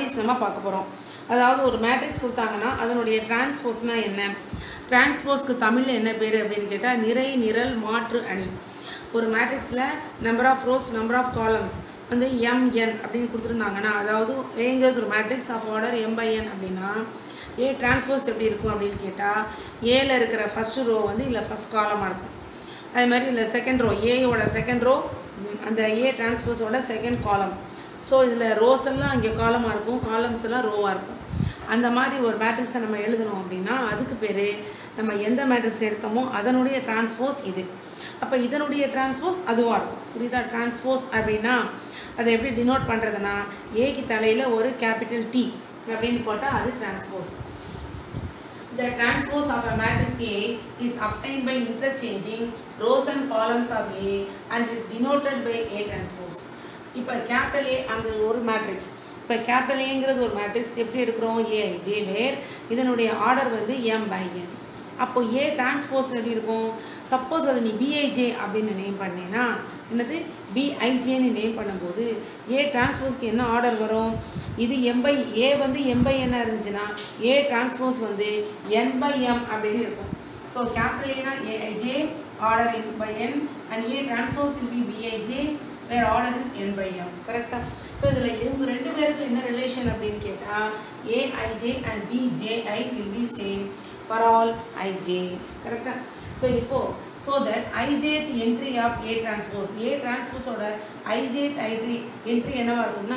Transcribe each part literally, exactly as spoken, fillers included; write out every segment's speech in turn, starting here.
Topics நம்ம பார்க்க போகிறோம். அதாவது ஒரு மேட்ரிக்ஸ் கொடுத்தாங்கன்னா அதனுடைய டிரான்ஸ்போஸ்னால் என்ன, டிரான்ஸ்போஸ்க்கு தமிழில் என்ன பேர் அப்படின்னு கேட்டால் நிறை நிரல் மாற்று அணி. ஒரு மேட்ரிக்ஸில் number of rows number of columns வந்து எம்என் அப்படின்னு கொடுத்துருந்தாங்கன்னா, அதாவது ஏங்கிறது ஒரு matrix of order M by N அப்படின்னா ஏ டிரான்ஸ்போஸ் எப்படி இருக்கும் அப்படின்னு கேட்டால் ஏல இருக்கிற ஃபஸ்ட்டு ரோ வந்து இல்லை ஃபஸ்ட் காலமாக இருக்கும். அதே மாதிரி இல்லை செகண்ட் ரோ ஏயோட செகண்ட் ரோ அந்த ஏ டிரான்ஸ்போஸோட செகண்ட் காலம். ஸோ இதில் ரோஸ் எல்லாம் இங்கே காலமாக இருக்கும், காலம்ஸ் எல்லாம் ரோவாக இருக்கும். அந்த மாதிரி ஒரு மேட்ரிக்ஸை நம்ம எழுதணும் அப்படின்னா அதுக்கு பேர் நம்ம எந்த மேட்ரிக்ஸ் எடுத்தோமோ அதனுடைய டிரான்ஸ்போஸ் இது. அப்போ இதனுடைய டிரான்ஸ்போஸ் அதுவாக இருக்கும். புரியுதா? டிரான்ஸ்போஸ் அப்படின்னா அதை எப்படி டினோட் பண்ணுறதுனா ஏக்கு தலையில் ஒரு கேபிட்டல் டி அப்படின்னு போட்டால் அது transpose. The transpose of a matrix A is obtained by interchanging rows and columns of A and is denoted by A transpose. இப்போ கேபிட்டல் ஏ அங்கே ஒரு மேட்ரிக்ஸ், இப்போ கேபிட்டல் ஏங்கிறது ஒரு மேட்ரிக்ஸ் எப்படி எடுக்கிறோம் ஏஐஜே, வேர் இதனுடைய ஆர்டர் வந்து எம் பை என். அப்போ ஏ டிரான்ஸ்போஸ் எப்படி இருக்கும்? சப்போஸ் அது நீ பிஐஜே அப்படின்னு நேம் பண்ணினா என்னது பிஐஜேன்னு நேம் பண்ணும்போது ஏ டிரான்ஸ்போஸ்க்கு என்ன ஆர்டர் வரும்? இது எம் பை ஏ வந்து எம் பை என்ன இருந்துச்சுன்னா ஏ டிரான்ஸ்போஸ் வந்து என் பை எம் அப்படின்னு இருக்கும். ஸோ கேபிட்டல் ஏனா A I J order N by N and A transpose will be B I J where order is N by M. கரெக்டாக? ஸோ இதில் இவங்க ரெண்டு பேருக்கு என்ன ரிலேஷன் அப்படின்னு கேட்டால் A I J and B J I will be same for all I J. கரெக்டாக? ஸோ இப்போது so that I J th entry of A transpose, A டிரான்ஸ்போஸோட ஐஜேத் ஐட்ரி என்ட்ரி என்னவாக இருக்கும்னா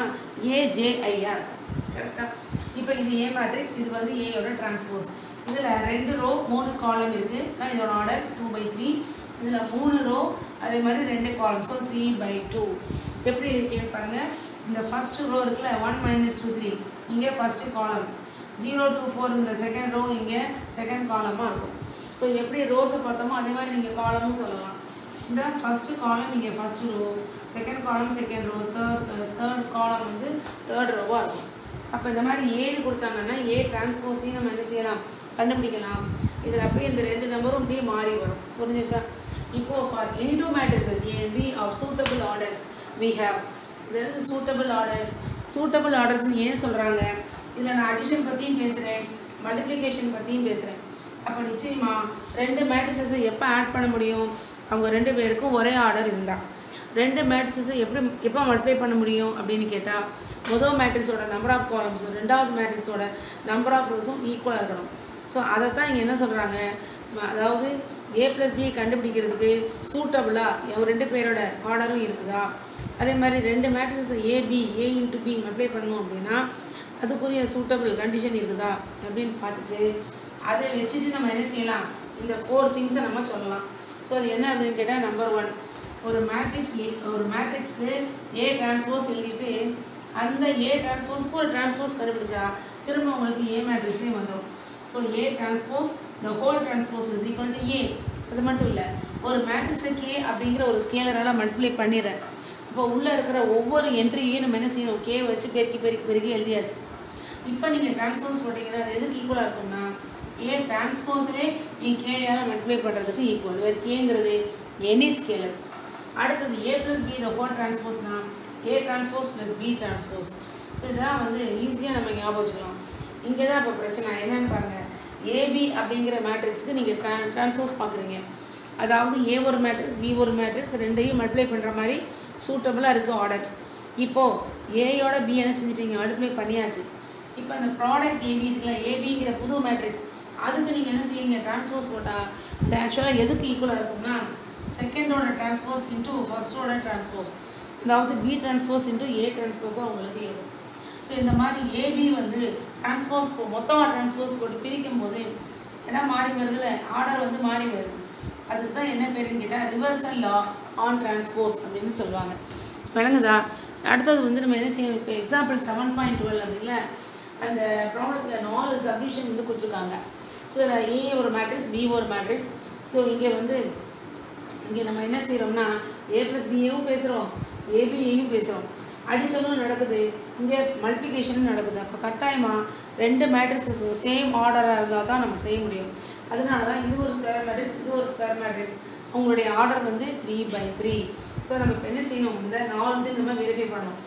ஏஜேஐஆர் இருக்கும். கரெக்டாக? இப்போ இது ஏ மேட்ரிக்ஸ், இது வந்து ஏயோட டிரான்ஸ்போஸ். இதில் ரெண்டு ரோ மூணு காலம் இருக்குது, இதோட ஆர்டர் டூ பை த்ரீ. இதில் மூணு ரோ அதே மாதிரி ரெண்டு காலம், ஸோ த்ரீ பை டூ. எப்படி இருக்கேன்னு பாருங்கள். இந்த ஃபஸ்ட்டு ரோ இருக்குல்ல ஒன் மைனஸ் டூ த்ரீ, இங்கே first column. Zero two four இந்த செகண்ட் ரோ இங்கே செகண்ட் காலமாக இருக்கும். ஸோ எப்படி ரோஸை பார்த்தோமோ அதே மாதிரி நீங்கள் காலமும் சொல்லலாம். இந்த ஃபஸ்ட்டு காலம் இங்கே first row, second column second row, third third column வந்து தேர்ட் ரோவாக இருக்கும். அப்போ இந்த மாதிரி ஏழு கொடுத்தாங்கன்னா ஏ டிரான்ஸ்போஸையும் நம்ம என்ன செய்யலாம் கண்டுபிடிக்கலாம். இதில் அப்படியே இந்த ரெண்டு நம்பரும் அப்படியே மாறி வரும். புரிஞ்சிச்சா? இப்போது for any two matrices A and B of suitable orders we have, இது சூட்டபிள் ஆர்டர்ஸ். சூட்டபிள் ஆர்டர்ஸ்னு ஏன் சொல்கிறாங்க? இதில் நான் அடிஷன் பற்றியும் பேசுகிறேன், மல்டிப்ளிகேஷன் பற்றியும் பேசுகிறேன். அப்போ நிச்சயமாக ரெண்டு மேட்ரிசஸை எப்போ ஆட் பண்ண முடியும்? அவங்க ரெண்டு பேருக்கும் ஒரே ஆர்டர் இருந்தால். ரெண்டு மேட்ரிசஸை எப்படி எப்போ மல்டிப்ளை பண்ண முடியும் அப்படின்னு கேட்டால் முதல் மேட்ரிக்ஸோட நம்பர் ஆஃப் காலம்ஸும் ரெண்டாவது மேட்ரிக்ஸோட நம்பர் ஆஃப் ரோஸும் ஈக்குவலாக இருக்கணும். ஸோ அதை தான் இங்கே என்ன சொல்கிறாங்க, அதாவது ஏ ப்ளஸ் பி கண்டுபிடிக்கிறதுக்கு சூட்டபுளாக ரெண்டு பேரோட ஆர்டரும் இருக்குதா, அதே மாதிரி ரெண்டு மேட்ரிசஸை A B A into B multiply பண்ணணும் அப்படின்னா அதுக்குரிய சூட்டபிள் கண்டிஷன் இருக்குதா அப்படின்னு பார்த்துட்டு அதை வச்சுட்டு நம்ம என்ன செய்யலாம், இந்த ஃபோர் திங்ஸை நம்ம சொல்லலாம். ஸோ அது என்ன அப்படின்னு கேட்டால் நம்பர் ஒன், ஒரு மேட்ரிக்ஸ் ஒரு மேட்ரிக்ஸ்க்கு ஏ டிரான்ஸ்போஸ் எழுதிட்டு அந்த ஏ டிரான்ஸ்போஸ்க்கு ஒரு டிரான்ஸ்போஸ் கண்டுபிடிச்சா திரும்ப உங்களுக்கு ஏ மேட்ரிக்ஸே வந்துடும். So A transpose the whole transpose is equal to A. அது மட்டும் இல்லை, ஒரு மேட்ரிக்ஸை கே அப்படிங்கிற ஒரு ஸ்கேலரால் மல்டிப்ளை பண்ணிடுறேன். இப்போ உள்ளே இருக்கிற ஒவ்வொரு என்ட்ரியையும் நம்ம என்ன செய்யணும், கே வச்சு பெருக்கி பெருக்கி பெருக்கி எழுதியாச்சு. இப்போ நீங்கள் டிரான்ஸ்போஸ் போட்டிங்கன்னா அது எதுக்கு ஈக்குவலாக இருக்கும்னா ஏ டிரான்ஸ்போஸவே நீங்கள் கேயால் மல்டிப்ளை பண்ணுறதுக்கு ஈக்குவல். வேறு கேங்கிறது எனி ஸ்கேலர். அடுத்தது A plus B the whole டிரான்ஸ்போஸ்னா A transpose plus B transpose. So இதெல்லாம் வந்து ஈஸியாக நம்ம ஞாபகம் வச்சுக்கலாம். இங்கே தான் இப்போ பிரச்சனை என்னென்னு பாருங்கள். ஏபி அப்படிங்கிற மேட்ரிக்ஸுக்கு நீங்கள் ட்ரா டிரான்ஸ்போஸ் பார்க்குறீங்க, அதாவது ஏ ஒரு மேட்ரிக்ஸ் பி ஒரு மேட்ரிக்ஸ் ரெண்டையும் மல்டிப்ளை பண்ணுற மாதிரி சூட்டபுளாக இருக்குது ஆர்டர்ஸ். இப்போது ஏயோட பி என்ன செஞ்சிட்டிங்க, மல்டிப்ளை பண்ணியாச்சு. இப்போ அந்த ப்ராடக்ட் ஏபி இருக்குல்ல, ஏபிங்கிற புது மேட்ரிக்ஸ், அதுக்கு நீங்கள் என்ன செய்வீங்க, டிரான்ஸ்போஸ் போட்டால் இது ஆக்சுவலாக எதுக்கு ஈக்குவலாக இருக்கும்னா செகண்டோட டிரான்ஸ்போஸ் இன்ட்டு ஃபஸ்ட்டோட டிரான்ஸ்போஸ், அதாவது பி டிரான்ஸ்போஸ் இன்ட்டு ஏ டிரான்ஸ்போஸாக உங்களுக்கு இருக்கும். ஸோ இந்த மாதிரி ஏபி வந்து டிரான்ஸ்போஸ் மொத்தமாக டிரான்ஸ்போஸ் போட்டு பிரிக்கும் போது இடம் மாறி வருதுல, ஆர்டர் வந்து மாறி வருது. அதுக்கு தான் என்ன பேருன்னு கேட்டால் ரிவர்சல் லா ஆன் டிரான்ஸ்போஸ் அப்படின்னு சொல்லுவாங்க. விளங்குதா? அடுத்தது வந்து நம்ம என்ன செய்யணும், இப்போ எக்ஸாம்பிள் செவன் பாயிண்ட் டுவெல் அப்படின்ல அந்த ப்ராப்ளத்தில் நாலு சப்டிவிஷன் வந்து கொடுத்துருக்காங்க. ஸோ இதில் ஏ ஒரு மேட்ரிக்ஸ் பி ஒரு மேட்ரிக்ஸ். ஸோ இங்கே வந்து இங்கே நம்ம என்ன செய்கிறோம்னா ஏ ப்ளஸ் பிஏவும் பேசுகிறோம், ஏபிஏயும் பேசுகிறோம், அடிஷனும் நடக்குது, இங்கே மல்டிப்ளிகேஷனும் நடக்குது. அப்போ கட்டாயமாக ரெண்டு மேட்ரிக்ஸஸ் சேம் ஆர்டராக இருந்தால் தான் நம்ம செய்ய முடியும். அதனால தான் இது ஒரு ஸ்கொயர் மேட்ரிக்ஸ் இது ஒரு ஸ்கொயர் மேட்ரிக்ஸ், உங்களுடைய ஆர்டர் வந்து த்ரீ பை த்ரீ. ஸோ நம்ம இப்போ என்ன செய்யணும், இந்த நாலு வந்து நம்ம வெரிஃபை பண்ணணும். ஸோ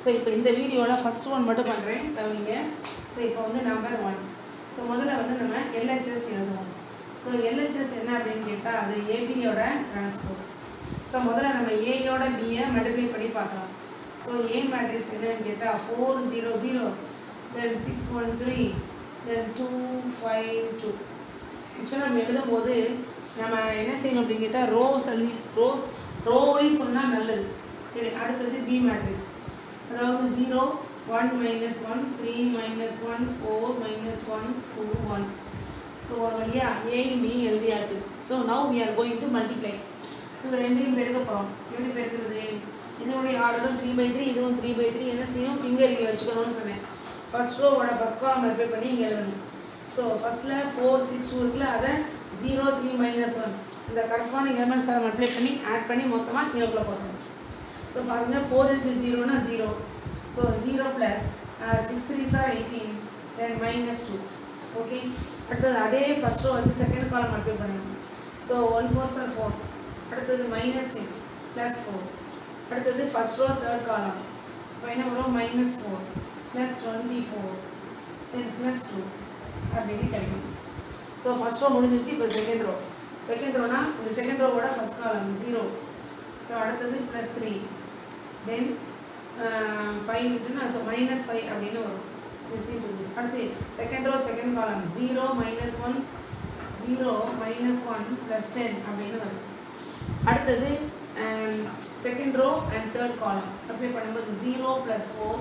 ஸோ இப்போ இந்த வீடியோவில் ஃபஸ்ட் ஒன் மட்டும் பண்ணுறேன் கவனிங்க. ஸோ இப்போ வந்து நம்பர் ஒன். ஸோ முதல்ல வந்து நம்ம எல்ஹெச்எஸ் எழுதுவோம். ஸோ எல்ஹெச்எஸ் என்ன அப்படின்னு கேட்டால் அது ஏபியோட டிரான்ஸ்போஸ். ஸோ முதல்ல நம்ம ஏயோட பியை மல்டிப்ளை பண்ணி பார்க்கலாம். ஸோ ஏ மேட்ரிக்ஸ் என்னன்னு கேட்டால் four zero zero then six one three then two five two. ஆக்சுவலாக நம்ம எழுதும்போது நம்ம என்ன செய்யணும் அப்படின்னு கேட்டால் ரோ சொல்லி ரோஸ் ரோவை சொன்னால் நல்லது. சரி, அடுத்தது பி மேட்ரிக்ஸ், அதாவது zero one minus one three minus one four minus one two one. So ஒரு வழியாக ஏயும் பி எழுதியாச்சு. So now we are going to multiply. So இது ரெண்டையும் பெருக்க போகிறோம். எப்படி பெருக்கிறது? இதனுடைய ஆர்டரும் த்ரீ பை த்ரீ இதுவும் த்ரீ பை த்ரீ என்ன செய்யும்? ஃபிங்கர் இங்கே வச்சுக்கணும்னு சொன்னேன். ஃபஸ்ட் ரோவோட ஃபஸ்ட் காலம் மல்டிப்ளை பண்ணி இங்கே எழுதணும். ஸோ ஃபஸ்ட்டில் ஃபோர் சிக்ஸ் டூ இருக்குல்ல, அதை ஜீரோ த்ரீ மைனஸ் ஒன் இந்த கரஸ்பாண்டிங் எலமெண்ட்ஸ் அதை மல்டிப்ளை பண்ணி ஆட் பண்ணி மொத்தமாக கீழே போடணும். ஸோ பாருங்கள், ஃபோர் இன்ட்டு ஜீரோனா zero. So zero plus six three are eighteen then minus two. Okay, அடுத்தது அதே ஃபஸ்ட் ரோ வச்சு செகண்ட் காலம் மல்டிப்ளை பண்ணணும். So one four are four, அடுத்தது மைனஸ் சிக்ஸ் ப்ளஸ் ஃபோர், அடுத்தது ஃபஸ்ட் ரோ தேர்ட் காலம். இப்போ என்ன வரும்? Minus four plus twenty four then plus two அப்படின்னு கிடைக்கும். ஸோ ஃபஸ்ட் ரோ முடிஞ்சிச்சு. இப்போ செகண்ட் ரோ. செகண்ட் ரோனா இந்த செகண்ட் ரோவோட ஃபஸ்ட் காலம் ஜீரோ. ஸோ அடுத்தது ப்ளஸ் த்ரீ தென் ஃபைவ் விட்டுனா ஸோ மைனஸ் ஃபைவ் அப்படின்னு வரும். This into this. அடுத்து second row second column zero minus one zero minus one plus ten அப்படின்னு வருது. அடுத்தது second row and third column apply பண்ணும்போது zero plus four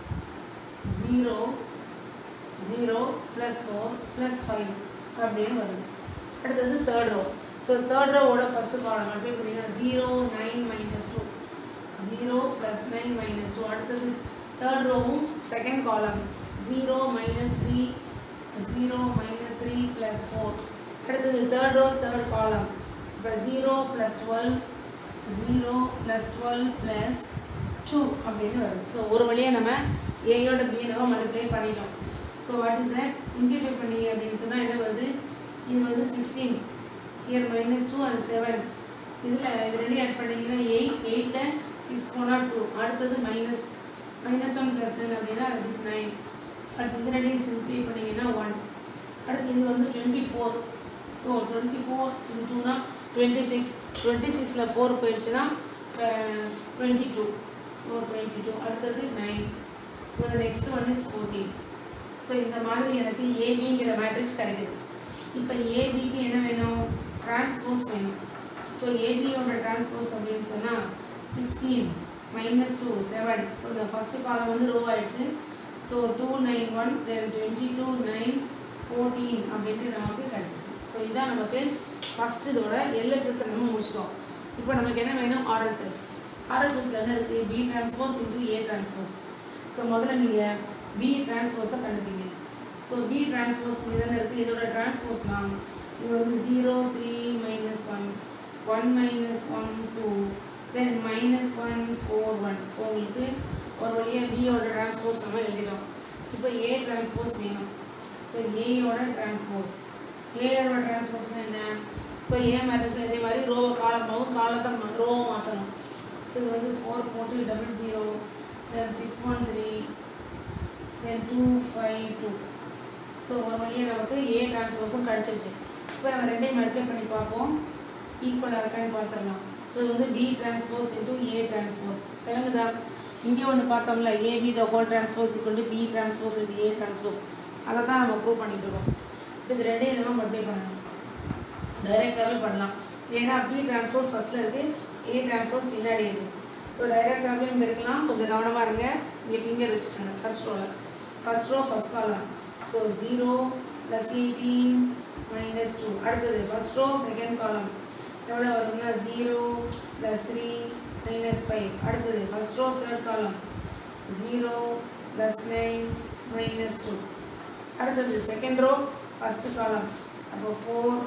zero zero plus four plus five அப்படின்னு வருது. அடுத்தது தேர்ட் ரோ. ஸோ தேர்ட் ரோவோட first column apply பண்ணிங்கன்னா zero nine minus two zero plus nine minus two. அடுத்தது third ரோவும் second column zero minus three zero minus three plus four. அடுத்தது third row third column இப்போ zero plus twelve zero plus twelve plus two அப்படின்னு வருது. So ஒரு வழியாக நம்ம ஏயோட பியை நம்ம மல்டிப்ளை பண்ணிட்டோம். So what is that? Simplify பண்ணிங்க அப்படின்னு சொன்னால் என்ன வருது? இது வந்து sixteen, here minus two and seven. இதில் இது ரெண்டு ஆட் பண்ணிங்கன்னா எயிட், எயிட்டில் சிக்ஸ் போனால் டூ, அடுத்தது minus minus one plus ten அப்படின்னா அது இஸ் நைன். அடுத்து இது ரெண்டையும் சிம்பிளை பண்ணிங்கன்னா ஒன். அடுத்து இது வந்து twenty four. So twenty four இது டூனா டுவெண்ட்டி சிக்ஸ், டுவெண்ட்டி சிக்ஸில் ஃபோர் போயிடுச்சுன்னா twenty two. So twenty two. அடுத்தது nine. So the next one is fourteen. So இந்த மாதிரி எனக்கு ஏபிங்கிற மேட்ரிக்ஸ் கிடைக்குது. இப்போ ஏபிக்கு என்ன வேணும்? டிரான்ஸ்போஸ் வேணும். ஸோ ஏபியோட டிரான்ஸ்போஸ் அப்படின்னு சொன்னால் sixteen minus two seven. So இந்த ஃபஸ்ட்டு காலம் வந்து ரோ ஆயிடுச்சு. So two nine one then twenty two nine fourteen அப்படின்ட்டு நமக்கு கிடச்சிச்சு. ஸோ இதான் நமக்கு ஃபஸ்ட்டு இதோட எல்ஹெச்எஸ் நம்ம முடிச்சிட்டோம். இப்போ நமக்கு என்ன வேணும்? ஆர்ஹெச்எஸ். ஆர்ஹெச்எஸ்ல என்ன இருக்குது? B transpose into A transpose. So முதல்ல நீங்கள் பி டிரான்ஸ்போஸை கண்டுபிடிங்க. ஸோ பி டிரான்ஸ்போஸ் இது என்ன இருக்குது? இதோட டிரான்ஸ்போஸ்னா இது வந்து zero three minus one one minus one two then minus one four one. So உங்களுக்கு ஒரு வழியாக பியோட டிரான்ஸ்போஸ் நம்ம எழுதிட்டோம். இப்போ ஏ டிரான்ஸ்போஸ் வேணும். ஸோ ஏயோட டிரான்ஸ்போஸ் ஏயோட டிரான்ஸ்போஸ்னால் என்ன? ஸோ ஏ மேட்ரிக்ஸில் இதே மாதிரி ரோ காலமாகவும் காலத்தை ரோவை மாற்றணும். ஸோ இது வந்து ஃபோர் போட்டு double zero then six one three then two five two. So ஒரு வழியாக நமக்கு ஏ டிரான்ஸ்போஸும் கிடச்சிருச்சு. இப்போ நம்ம ரெண்டையும் மல்டிப்ளை பண்ணி பார்ப்போம், ஈக்குவலாக இருக்கான்னு பார்த்துடலாம். ஸோ இது வந்து B transpose into A transpose. விளங்குதா? இங்கே ஒன்று பார்த்தோம்ல, AB the whole transpose equal to B transpose into A transpose. அதை தான் நம்ம ப்ரூவ் பண்ணிட்டு இருக்கோம். இப்போ இது ரெண்டையும் நம்ம மல்டிப்ளை பண்ணணும். டைரெக்டாகவே பண்ணலாம். ஏன்னா பி டிரான்ஸ்போஸ் ஃபஸ்ட்டில் இருக்குது, ஏ டிரான்ஸ்போஸ் பின்னாடி இருக்குது. ஸோ டைரெக்டாகவே நம்ம இருக்கலாம். கொஞ்சம் கவனமாக இருங்க. இங்கே ஃபிங்கர் வச்சுக்கோங்க. ஃபஸ்ட் ரோவில் first row first column. So zero plus eighteen minus two. அடுத்தது ஃபஸ்ட் ரோ செகண்ட் காலம் எவ்வளோ வரும்னா zero plus three minus five. அடுத்தது first row third column zero plus nine minus two. அடுத்தது செகண்ட் ரோ ஃபஸ்ட்டு காலம் அப்போ four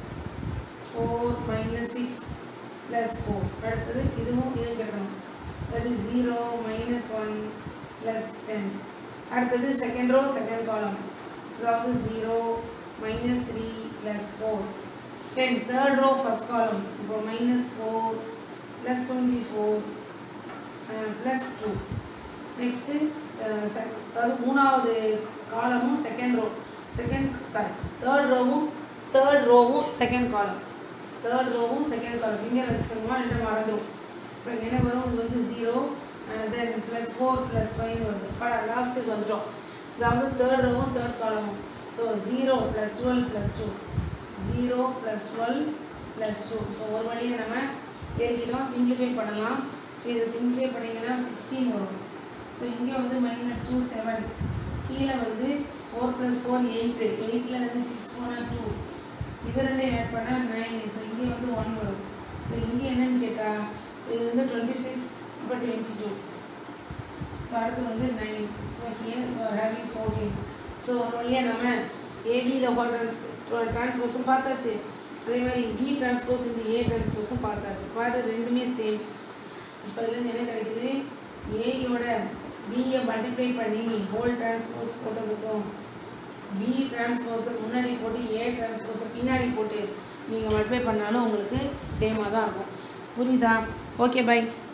four minus six plus four. அடுத்தது இதுவும் இது கட்டணும். That is zero minus one plus ten. அடுத்தது second row second column அதாவது zero minus three plus four. Then third row first column இப்போ minus four plus twenty four plus two. Next அதாவது மூணாவது காலமும் second row second sorry third ரோவும் third ரோவும் second column third ரோவும் second column finger வச்சுக்கணுமா ரெண்டு மறந்துடும். இப்போ என்ன வரும் இது வந்து zero then plus four plus five வருது இப்போ லாஸ்ட்டுக்கு வந்துட்டோம். அதாவது தேர்ட் ரோவும் தேர்ட் காலமும் so zero plus twelve plus two zero plus twelve plus two so ஒரு வழியை நம்ம பெருக்கிட்டோம். சிம்பிளிஃபை பண்ணலாம். ஸோ இதை சிம்பிளிஃபை பண்ணிங்கன்னா சிக்ஸ்டீன் வரும். ஸோ இங்கே வந்து மைனஸ் டூ செவன் கீழே வந்து ஃபோர் ப்ளஸ் ஃபோர் எயிட்டு எயிட்டில் வந்து சிக்ஸ் போனால் டூ இது ரெண்டு ஆட் பண்ணால் நைன். ஸோ இங்கே வந்து ஒன் வரும். ஸோ இங்கே என்னென்னு கேட்டால் இது வந்து டுவெண்ட்டி சிக்ஸ் இப்போ டுவெண்ட்டி டூ ஸோ அடுத்து வந்து nine. So here you are having fourteen. So ஒரு வழியாக நம்ம ஏபி த ஹோல் ட்ரான்ஸ் ட்ரான்ஸ்போஸும் பார்த்தாச்சு. அதே மாதிரி பி ட்ரான்ஸ்போஸ் இந்த ஏ ட்ரான்ஸ்போஸும் பார்த்தாச்சு. பார்த்து ரெண்டுமே சேம். இப்போ இதுலேருந்து என்ன கிடைக்குது ஏயோட பியை மல்டிப்ளை பண்ணி ஹோல் ட்ரான்ஸ்போஸ் போட்டதுக்கும் பி ட்ரான்ஸ்போஸை முன்னாடி போட்டு ஏ ட்ரான்ஸ்போஸை பின்னாடி போட்டு நீங்கள் மல்டிப்ளை பண்ணாலும் உங்களுக்கு சேமாக தான் இருக்கும். புரியுதா? Okay by.